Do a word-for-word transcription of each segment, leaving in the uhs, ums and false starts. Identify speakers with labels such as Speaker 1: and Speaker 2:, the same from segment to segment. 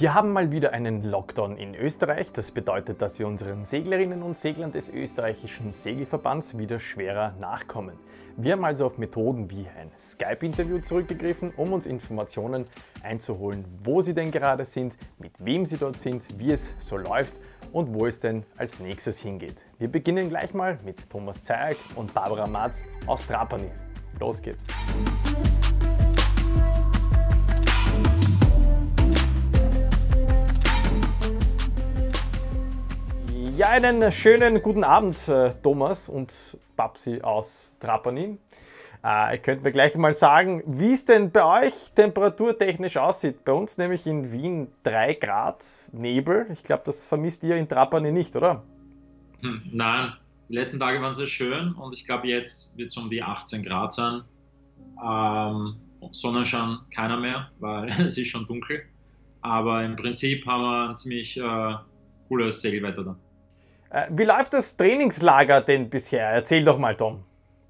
Speaker 1: Wir haben mal wieder einen Lockdown in Österreich. Das bedeutet, dass wir unseren Seglerinnen und Seglern des österreichischen Segelverbands wieder schwerer nachkommen. Wir haben also auf Methoden wie ein Skype-Interview zurückgegriffen, um uns Informationen einzuholen, wo sie denn gerade sind, mit wem sie dort sind, wie es so läuft und wo es denn als nächstes hingeht. Wir beginnen gleich mal mit Thomas Zajac und Barbara Marz aus Trapani. Los geht's! Ja, einen schönen guten Abend, äh, Thomas und Babsi aus Trapani. Äh, ihr könnt mir gleich mal sagen, wie es denn bei euch temperaturtechnisch aussieht. Bei uns nämlich in Wien drei Grad Nebel. Ich glaube, das vermisst ihr in Trapani nicht, oder?
Speaker 2: Hm, nein, die letzten Tage waren sehr schön und ich glaube, jetzt wird es um die achtzehn Grad sein. Ähm, Sonnenschein keiner mehr, weil es ist schon dunkel. Aber im Prinzip haben wir ein ziemlich äh, cooles Segelwetter da.
Speaker 1: Äh, wie läuft das Trainingslager denn bisher? Erzähl doch mal, Tom.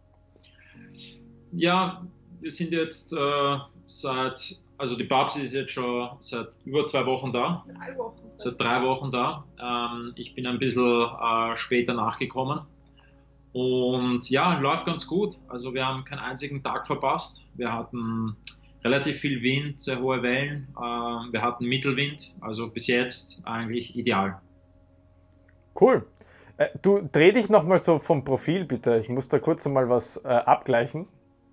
Speaker 2: Ja, wir sind jetzt äh, seit, also die Babsi ist jetzt schon seit über zwei Wochen da.
Speaker 3: Drei Wochen.
Speaker 2: Seit drei Wochen da. Ähm, ich bin ein bisschen äh, später nachgekommen. Und ja, läuft ganz gut. Also wir haben keinen einzigen Tag verpasst. Wir hatten relativ viel Wind, sehr hohe Wellen. Äh, wir hatten Mittelwind. Also bis jetzt eigentlich ideal.
Speaker 1: Cool. Äh, du, dreh dich nochmal so vom Profil, bitte. Ich muss da kurz einmal was äh, abgleichen.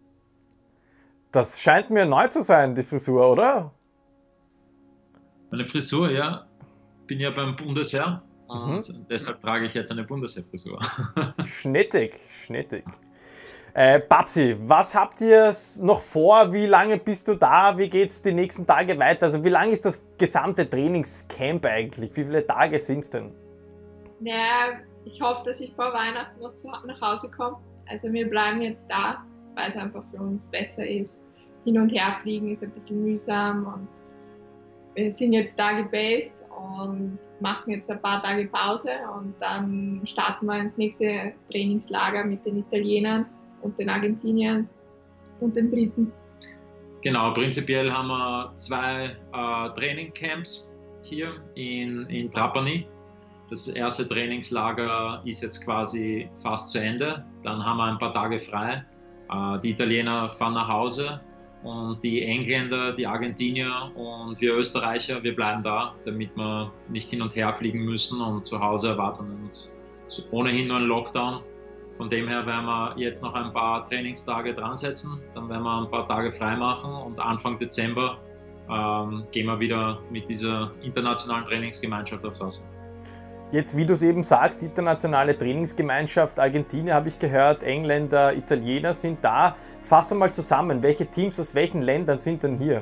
Speaker 1: Das scheint mir neu zu sein, die Frisur, oder?
Speaker 2: Meine Frisur, ja. Bin ja beim Bundesheer und
Speaker 1: Mhm.
Speaker 2: deshalb trage ich jetzt eine Bundesheerfrisur.
Speaker 1: Schnittig, schnittig. Äh, Babsi, was habt ihr noch vor? Wie lange bist du da? Wie geht es die nächsten Tage weiter? Also wie lang ist das gesamte Trainingscamp eigentlich? Wie viele Tage sind es denn?
Speaker 3: Ja, ich hoffe, dass ich vor Weihnachten noch zu, nach Hause komme. Also wir bleiben jetzt da, weil es einfach für uns besser ist. Hin und her fliegen ist ein bisschen mühsam und wir sind jetzt da gebased und machen jetzt ein paar Tage Pause und dann starten wir ins nächste Trainingslager mit den Italienern und den Argentiniern und den Briten.
Speaker 2: Genau, prinzipiell haben wir zwei äh, Trainingcamps hier in, in Trapani. Das erste Trainingslager ist jetzt quasi fast zu Ende. Dann haben wir ein paar Tage frei. Äh, die Italiener fahren nach Hause und die Engländer, die Argentinier und wir Österreicher, wir bleiben da, damit wir nicht hin und her fliegen müssen und zu Hause erwarten uns ohnehin nur ein Lockdown. Von dem her werden wir jetzt noch ein paar Trainingstage dran setzen, dann werden wir ein paar Tage frei machen und Anfang Dezember ähm, gehen wir wieder mit dieser internationalen Trainingsgemeinschaft aufs Wasser.
Speaker 1: Jetzt, wie du es eben sagst, internationale Trainingsgemeinschaft, Argentinier habe ich gehört, Engländer, Italiener sind da. Fass einmal zusammen, welche Teams aus welchen Ländern sind denn hier?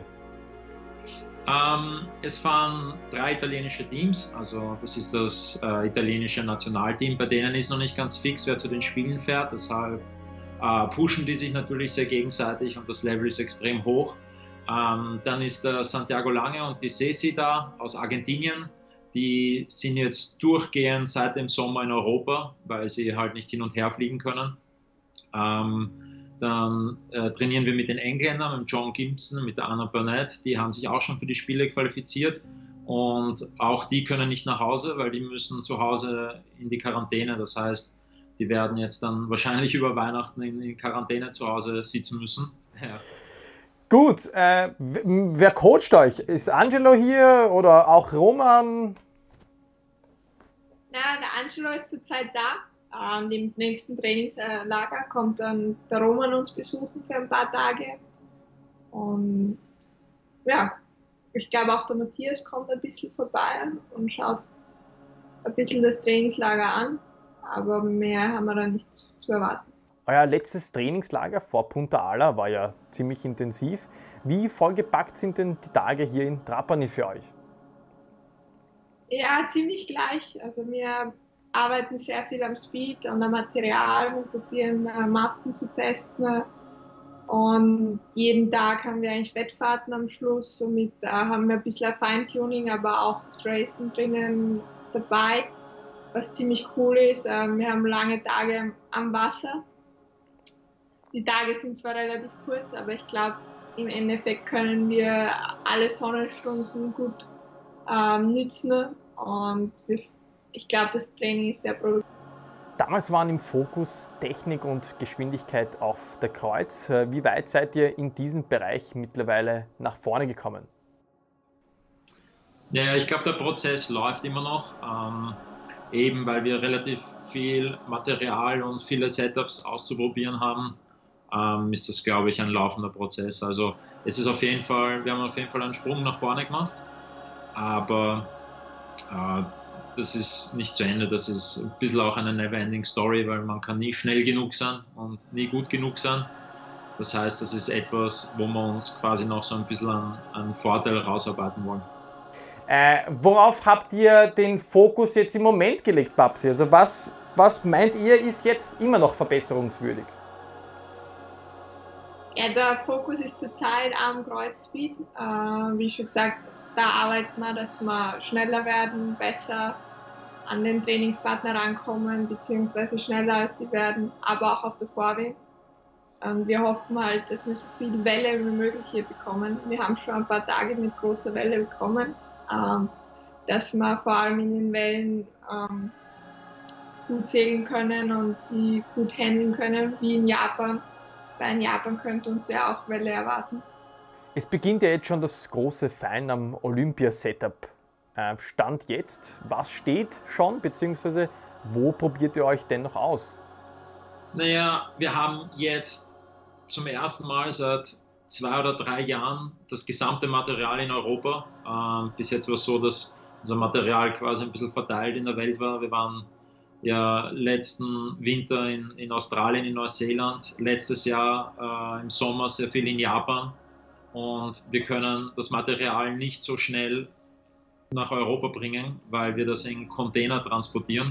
Speaker 2: Ähm, es fahren drei italienische Teams, also das ist das äh, italienische Nationalteam, bei denen ist noch nicht ganz fix, wer zu den Spielen fährt, deshalb äh, pushen die sich natürlich sehr gegenseitig und das Level ist extrem hoch. Ähm, dann ist der Santiago Lange und die Ceci da aus Argentinien. Die sind jetzt durchgehend seit dem Sommer in Europa, weil sie halt nicht hin und her fliegen können. Ähm, dann äh, trainieren wir mit den Engländern, mit John Gibson, mit der Anna Burnett. Die haben sich auch schon für die Spiele qualifiziert. Und auch die können nicht nach Hause, weil die müssen zu Hause in die Quarantäne. Das heißt, die werden jetzt dann wahrscheinlich über Weihnachten in, in Quarantäne zu Hause sitzen müssen. Ja.
Speaker 1: Gut, äh, wer coacht euch? Ist Angelo hier oder auch Roman?
Speaker 3: Ja, der Angelo ist zurzeit da. An dem nächsten Trainingslager kommt dann der Roman uns besuchen für ein paar Tage. Und ja, ich glaube auch der Matthias kommt ein bisschen vorbei und schaut ein bisschen das Trainingslager an. Aber mehr haben wir da nicht zu erwarten.
Speaker 1: Euer letztes Trainingslager vor Punta Ala war ja ziemlich intensiv. Wie vollgepackt sind denn die Tage hier in Trapani für euch?
Speaker 3: Ja, ziemlich gleich. Also wir arbeiten sehr viel am Speed, an dem Material und probieren äh, Masten zu testen. Und jeden Tag haben wir eigentlich Wettfahrten am Schluss. Somit äh, haben wir ein bisschen Feintuning, aber auch das Racing drinnen dabei, was ziemlich cool ist. Äh, wir haben lange Tage am Wasser. Die Tage sind zwar relativ kurz, aber ich glaube, im Endeffekt können wir alle Sonnenstunden gut ähm, nützen und ich glaube, das Training ist sehr produktiv.
Speaker 1: Damals waren im Fokus Technik und Geschwindigkeit auf der Kreuz. Wie weit seid ihr in diesem Bereich mittlerweile nach vorne gekommen?
Speaker 2: Ja, ich glaube, der Prozess läuft immer noch, ähm, eben weil wir relativ viel Material und viele Setups auszuprobieren haben, ähm, ist das, glaube ich, ein laufender Prozess. Also es ist auf jeden Fall, wir haben auf jeden Fall einen Sprung nach vorne gemacht, aber äh, das ist nicht zu Ende, das ist ein bisschen auch eine never-ending Story, weil man kann nie schnell genug sein und nie gut genug sein. Das heißt, das ist etwas, wo wir uns quasi noch so ein bisschen einen, einen Vorteil rausarbeiten wollen.
Speaker 1: Äh, worauf habt ihr den Fokus jetzt im Moment gelegt, Babsi? Also was, was meint ihr, ist jetzt immer noch verbesserungswürdig?
Speaker 3: Ja, der Fokus ist zurzeit am Kreuzspeed. Äh, wie schon gesagt, da arbeiten wir, dass wir schneller werden, besser an den Trainingspartner rankommen, beziehungsweise schneller als sie werden, aber auch auf der Vorwind. Und wir hoffen halt, dass wir so viel Welle wie möglich hier bekommen. Wir haben schon ein paar Tage mit großer Welle bekommen, ähm, dass wir vor allem in den Wellen ähm, gut segeln können und die gut handeln können, wie in Japan. Weil in Japan könnte uns ja auch Welle erwarten.
Speaker 1: Es beginnt ja jetzt schon das große Feiern am Olympia-Setup. Stand jetzt, was steht schon, beziehungsweise wo probiert ihr euch denn noch aus?
Speaker 2: Naja, wir haben jetzt zum ersten Mal seit zwei oder drei Jahren das gesamte Material in Europa. Ähm, bis jetzt war es so, dass unser Material quasi ein bisschen verteilt in der Welt war. Wir waren ja letzten Winter in, in Australien, in Neuseeland, letztes Jahr äh, im Sommer sehr viel in Japan. Und wir können das Material nicht so schnell nach Europa bringen, weil wir das in Container transportieren.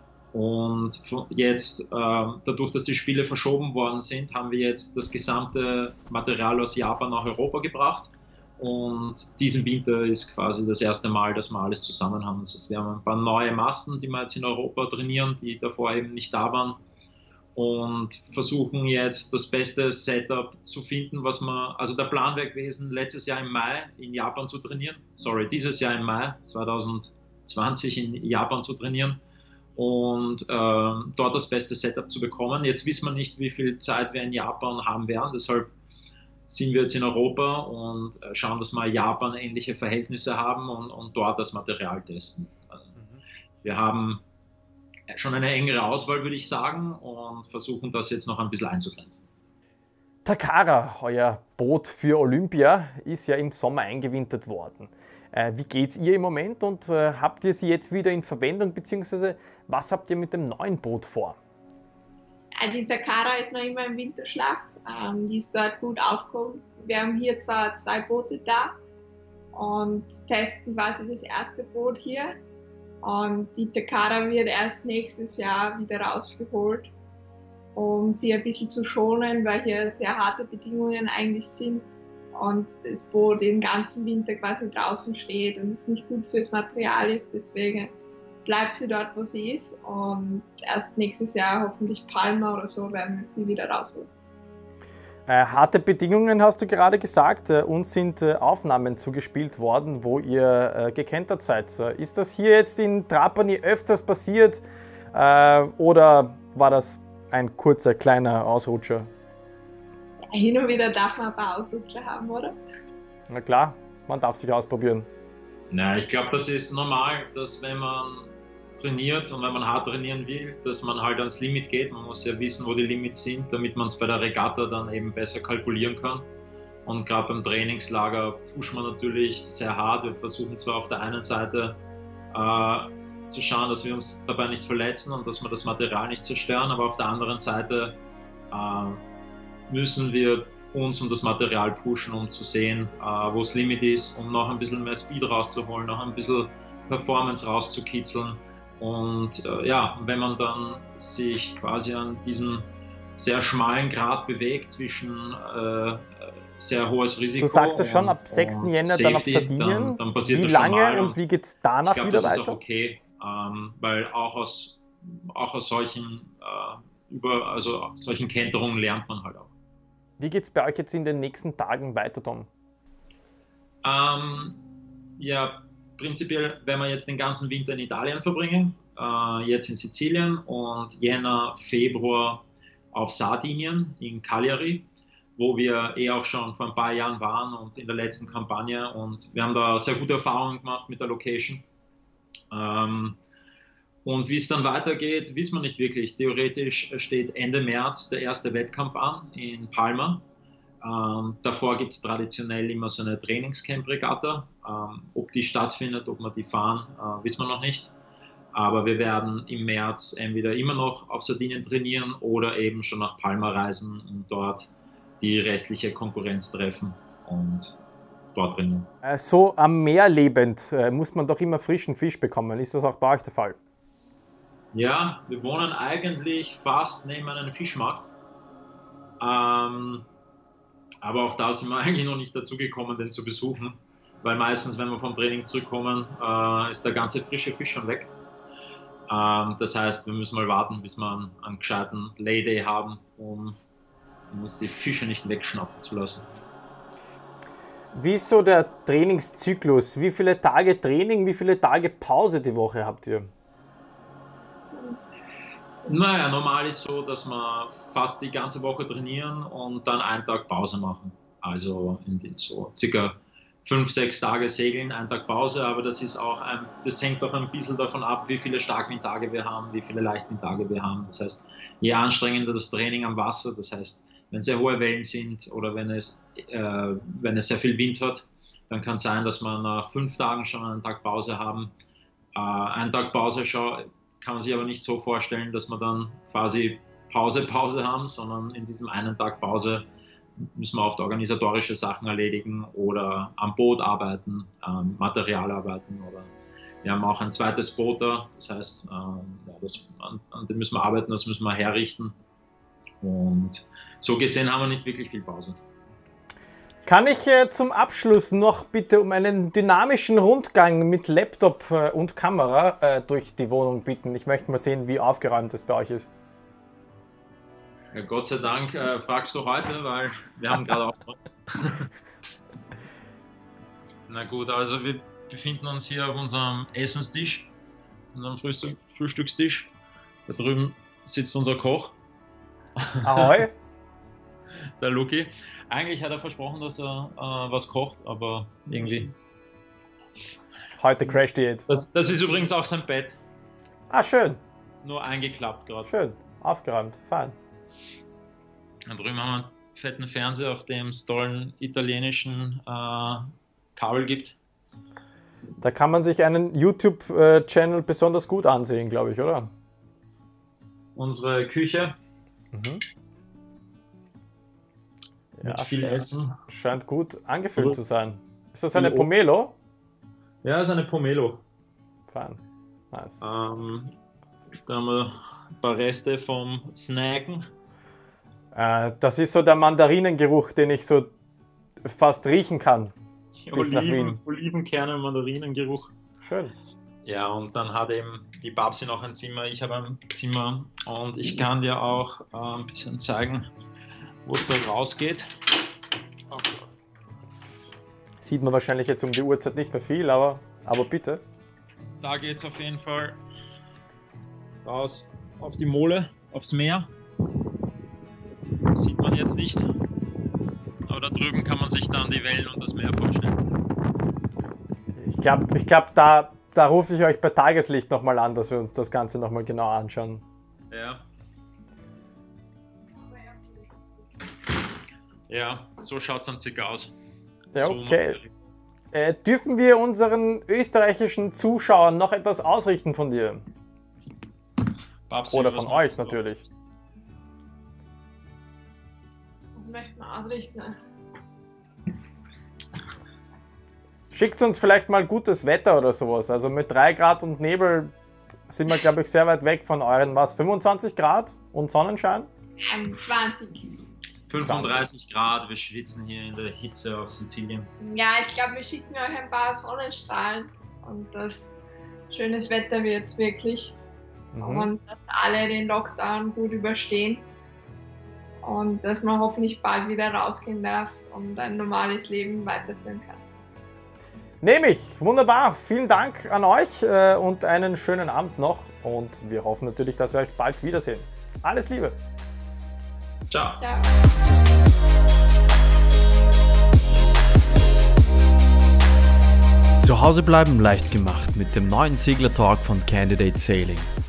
Speaker 2: Und jetzt, äh, dadurch, dass die Spiele verschoben worden sind, haben wir jetzt das gesamte Material aus Japan nach Europa gebracht. Und diesen Winter ist quasi das erste Mal, dass wir alles zusammen haben. Das heißt, wir haben ein paar neue Masten, die wir jetzt in Europa trainieren, die davor eben nicht da waren. Und versuchen jetzt das beste Setup zu finden, was wir, also der Plan wäre gewesen, letztes Jahr im Mai in Japan zu trainieren, sorry, dieses Jahr im Mai zwanzig zwanzig in Japan zu trainieren und äh, dort das beste Setup zu bekommen. Jetzt wissen wir nicht, wie viel Zeit wir in Japan haben werden, deshalb sind wir jetzt in Europa und schauen, dass wir Japan ähnliche Verhältnisse haben und, und dort das Material testen. Mhm. Wir haben schon eine engere Auswahl, würde ich sagen, und versuchen das jetzt noch ein bisschen einzugrenzen.
Speaker 1: Takara, euer Boot für Olympia, ist ja im Sommer eingewintert worden. Äh, wie geht es ihr im Moment und äh, habt ihr sie jetzt wieder in Verwendung, beziehungsweise was habt ihr mit dem neuen Boot vor?
Speaker 3: Die Takara ist noch immer im Winterschlaf, ähm, die ist dort gut aufgehoben. Wir haben hier zwar zwei Boote da und testen quasi das erste Boot hier. Und die Takara wird erst nächstes Jahr wieder rausgeholt, um sie ein bisschen zu schonen, weil hier sehr harte Bedingungen eigentlich sind und das Boot den ganzen Winter quasi draußen steht und es nicht gut fürs Material ist. Deswegen bleibt sie dort, wo sie ist und erst nächstes Jahr hoffentlich Palma oder so werden wir sie wieder rausholen.
Speaker 1: Äh, harte Bedingungen hast du gerade gesagt. Äh, uns sind äh, Aufnahmen zugespielt worden, wo ihr äh, gekentert seid. Ist das hier jetzt in Trapani öfters passiert äh, oder war das ein kurzer, kleiner Ausrutscher?
Speaker 3: Ja, hin und wieder darf man ein paar Ausrutscher haben, oder?
Speaker 1: Na klar, man darf sich ausprobieren.
Speaker 2: Na, ich glaube, das ist normal, dass wenn man trainiert und wenn man hart trainieren will, dass man halt ans Limit geht. Man muss ja wissen, wo die Limits sind, damit man es bei der Regatta dann eben besser kalkulieren kann. Und gerade beim Trainingslager pushen wir natürlich sehr hart. Wir versuchen zwar auf der einen Seite äh, zu schauen, dass wir uns dabei nicht verletzen und dass wir das Material nicht zerstören, aber auf der anderen Seite äh, müssen wir uns und das Material pushen, um zu sehen, äh, wo das Limit ist, um noch ein bisschen mehr Speed rauszuholen, noch ein bisschen Performance rauszukitzeln. Und äh, ja, wenn man dann sich quasi an diesem sehr schmalen Grad bewegt zwischen äh, sehr hohes Risiko.
Speaker 1: Du sagst es schon,
Speaker 2: und,
Speaker 1: ab sechsten Jänner dann auf Sardinien.
Speaker 2: Dann, dann passiert
Speaker 1: wie
Speaker 2: das
Speaker 1: lange
Speaker 2: schon mal
Speaker 1: und wie geht es danach
Speaker 2: ich glaub,
Speaker 1: wieder
Speaker 2: das
Speaker 1: weiter?
Speaker 2: Ist auch okay, ähm, weil auch aus, auch aus solchen, äh, über, also aus solchen Kenterungen lernt man halt auch.
Speaker 1: Wie geht es bei euch jetzt in den nächsten Tagen weiter, Tom?
Speaker 2: Ähm, ja, prinzipiell werden wir jetzt den ganzen Winter in Italien verbringen, äh, jetzt in Sizilien und Jänner, Februar auf Sardinien in Cagliari, wo wir eh auch schon vor ein paar Jahren waren und in der letzten Kampagne, und wir haben da sehr gute Erfahrungen gemacht mit der Location. Ähm, und wie es dann weitergeht, wissen wir nicht wirklich. Theoretisch steht Ende März der erste Wettkampf an in Palma. Ähm, davor gibt es traditionell immer so eine Trainingscamp-Regatta. Ähm, ob die stattfindet, ob wir die fahren, äh, wissen wir noch nicht. Aber wir werden im März entweder immer noch auf Sardinien trainieren oder eben schon nach Palma reisen und dort die restliche Konkurrenz treffen und dort trainieren.
Speaker 1: So am Meer lebend äh, muss man doch immer frischen Fisch bekommen. Ist das auch bei euch der Fall?
Speaker 2: Ja, wir wohnen eigentlich fast neben einem Fischmarkt. Ähm, aber auch da sind wir eigentlich noch nicht dazu gekommen, den zu besuchen. Weil meistens, wenn wir vom Training zurückkommen, äh, ist der ganze frische Fisch schon weg. Ähm, das heißt, wir müssen mal warten, bis wir einen, einen gescheiten Layday haben, um uns die Fische nicht wegschnappen zu lassen.
Speaker 1: Wie ist so der Trainingszyklus? Wie viele Tage Training, wie viele Tage Pause die Woche habt ihr?
Speaker 2: Naja, normal ist so, dass wir fast die ganze Woche trainieren und dann einen Tag Pause machen. Also in den so circa fünf, sechs Tage segeln, einen Tag Pause, aber das ist auch ein, das hängt auch ein bisschen davon ab, wie viele Starkwindtage wir haben, wie viele Leichtwindtage wir haben. Das heißt, je anstrengender das Training am Wasser, das heißt, wenn sehr hohe Wellen sind oder wenn es, äh, wenn es sehr viel Wind hat, dann kann es sein, dass wir nach fünf Tagen schon einen Tag Pause haben. Äh, einen Tag Pause schon, kann man sich aber nicht so vorstellen, dass wir dann quasi Pause, Pause haben, sondern in diesem einen Tag Pause müssen wir oft organisatorische Sachen erledigen oder am Boot arbeiten, ähm, Material arbeiten, oder wir haben auch ein zweites Boot da, das heißt, ähm, ja, das, an, an dem müssen wir arbeiten, das müssen wir herrichten, und so gesehen haben wir nicht wirklich viel Pause.
Speaker 1: Kann ich äh, zum Abschluss noch bitte um einen dynamischen Rundgang mit Laptop äh, und Kamera äh, durch die Wohnung bitten? Ich möchte mal sehen, wie aufgeräumt es bei euch ist.
Speaker 2: Ja, Gott sei Dank äh, fragst du heute, weil wir haben gerade auch... Na gut, also wir befinden uns hier auf unserem Essenstisch, unserem Frühstück, Frühstückstisch. Da drüben sitzt unser Koch.
Speaker 1: Ahoi!
Speaker 2: Der Luki. Eigentlich hat er versprochen, dass er äh, was kocht, aber irgendwie...
Speaker 1: Heute Crash-Diät.
Speaker 2: Das, das ist übrigens auch sein Bett.
Speaker 1: Ah, schön.
Speaker 2: Nur eingeklappt gerade.
Speaker 1: Schön. Aufgeräumt. Fein.
Speaker 2: Da drüben haben wir einen fetten Fernseher, auf dem es tollen italienischen äh, Kabel gibt.
Speaker 1: Da kann man sich einen YouTube-Channel besonders gut ansehen, glaube ich, oder?
Speaker 2: Unsere Küche.
Speaker 1: Mhm.
Speaker 2: Mit
Speaker 1: Ja,
Speaker 2: viel
Speaker 1: scheint,
Speaker 2: Essen.
Speaker 1: scheint gut angefüllt
Speaker 2: Oder?
Speaker 1: zu sein. Ist das eine
Speaker 2: Viel
Speaker 1: Pomelo?
Speaker 2: Ja, ist eine Pomelo.
Speaker 1: Fein. Nice.
Speaker 2: Ähm, da haben wir ein paar Reste vom Snacken.
Speaker 1: Äh, das ist so der Mandarinengeruch, den ich so fast riechen kann. Bis nach
Speaker 2: Oliven,
Speaker 1: Wien.
Speaker 2: Olivenkerne, Mandarinengeruch.
Speaker 1: Schön.
Speaker 2: Ja, und dann hat eben die Babsi noch ein Zimmer, ich habe ein Zimmer, und ich kann dir auch äh, ein bisschen zeigen, wo es da rausgeht. Oh Gott.
Speaker 1: Sieht man wahrscheinlich jetzt um die Uhrzeit nicht mehr viel, aber, aber bitte.
Speaker 2: Da geht es auf jeden Fall raus auf die Mole, aufs Meer. Das sieht man jetzt nicht. Aber da drüben kann man sich dann die Wellen und das Meer vorstellen.
Speaker 1: Ich glaube, ich glaub, da, da rufe ich euch bei Tageslicht nochmal an, dass wir uns das Ganze nochmal genau anschauen.
Speaker 2: Ja. Ja, so schaut es dann circa aus.
Speaker 1: Ja,
Speaker 2: So
Speaker 1: okay. Äh, dürfen wir unseren österreichischen Zuschauern noch etwas ausrichten von dir?
Speaker 2: Babsi,
Speaker 1: Oder
Speaker 2: was
Speaker 1: von euch
Speaker 2: machst du?
Speaker 1: natürlich.
Speaker 3: Das möchte man ausrichten.
Speaker 1: Schickt uns vielleicht mal gutes Wetter oder sowas. Also mit drei Grad und Nebel sind wir, glaube ich, sehr weit weg von euren, was, fünfundzwanzig Grad und Sonnenschein?
Speaker 3: Ähm, zwanzig.
Speaker 2: fünfunddreißig Grad, wir schwitzen hier in der Hitze auf Sizilien.
Speaker 3: Ja, ich glaube, wir schicken euch ein paar Sonnenstrahlen und das schönes Wetter wird es wirklich.
Speaker 1: Mhm.
Speaker 3: Und dass alle den Lockdown gut überstehen und dass man hoffentlich bald wieder rausgehen darf und ein normales Leben weiterführen kann.
Speaker 1: Nehme ich. Wunderbar. Vielen Dank an euch äh, und einen schönen Abend noch. Und wir hoffen natürlich, dass wir euch bald wiedersehen. Alles Liebe.
Speaker 2: Ciao.
Speaker 3: Ciao.
Speaker 4: Zu Hause bleiben leicht gemacht mit dem neuen Segler-Talk von Candidate Sailing.